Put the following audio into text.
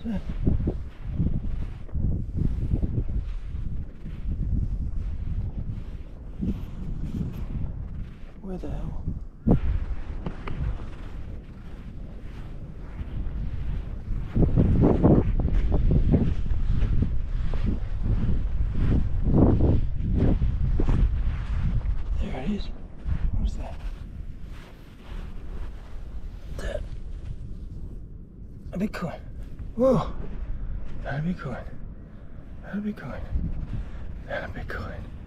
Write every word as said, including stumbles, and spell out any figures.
What's that? Where the hell? There it is. What's that? That. A Bitcoin. Whoa. Not a Bitcoin. Not a Bitcoin. Not a Bitcoin.